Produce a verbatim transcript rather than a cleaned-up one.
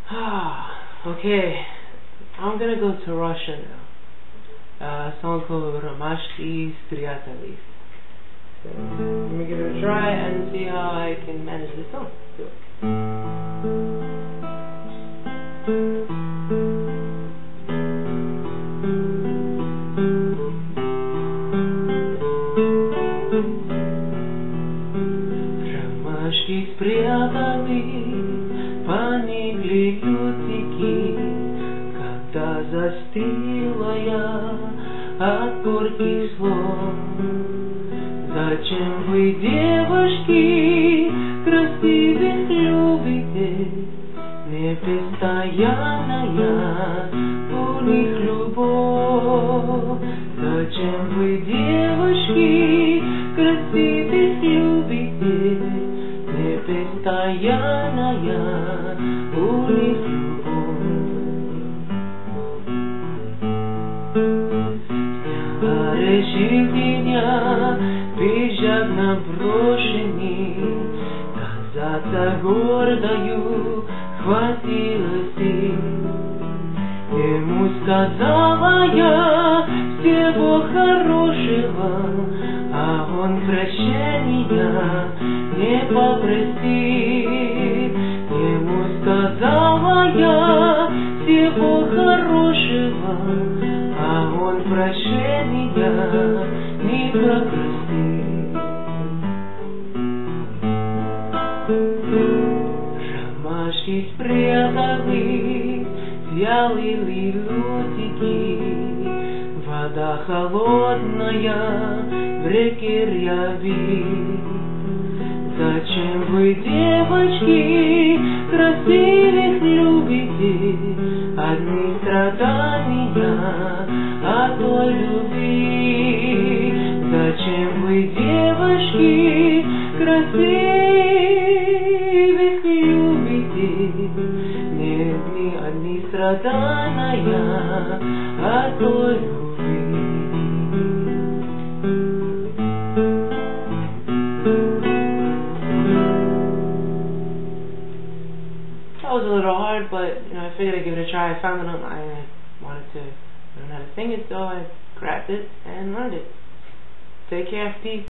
Okay, I'm gonna go to Russia now. Uh, a song called Ramashki Spriatali. So let me give it a try and see how I can manage this song. So. Ромашки спрятали, поникли лютики, когда застыла я от горьких слов. Зачем вы, девушки, красивых любите, непостоянная у них любовь? Зачем вы, девушки, красивых любите, непостоянная у них любовь? Решил меня безжалостно брошенный, казаться гордою хватило сил. Ему сказала я всего хорошего, а он прощения не попросил. Ему сказала я всего хорошего, а он прощения не попросил. Ромашки спрятали, вялые лютики, вода холодная в реке ряби. Зачем вы, девочки, красивых любите, одни страдания от той любви? Зачем вы, девочки, красивых любите, не одни страдания от той любви? That was a little hard, but you know, I figured I'd give it a try. I found it online and I wanted to learn how to sing it, so I grabbed it and learned it. Take care, F T.